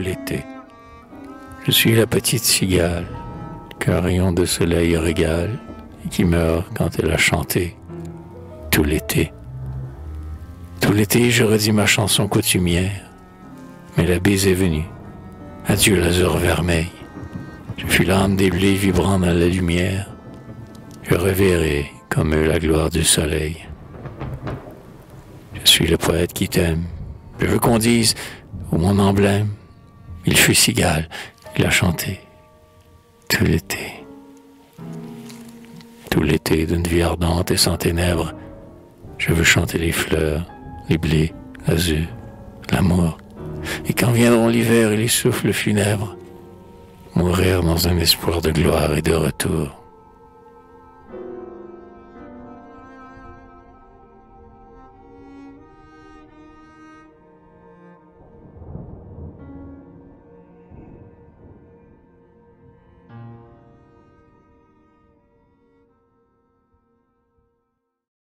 l'été. Je suis la petite cigale qu'un rayon de soleil régale et qui meurt quand elle a chanté tout l'été. Tout l'été, je redis ma chanson coutumière, mais la bise est venue. Adieu l'azur vermeil. Je fus l'âme des blés vibrant dans la lumière. Je reverrai comme eux la gloire du soleil. Je suis le poète qui t'aime. Je veux qu'on dise, ô mon emblème, il fut cigale, il a chanté tout l'été. Tout l'été d'une vie ardente et sans ténèbres, je veux chanter les fleurs, les blés, l'azur, l'amour. Et quand viendront l'hiver et les souffles funèbres, mourir dans un espoir de gloire et de retour.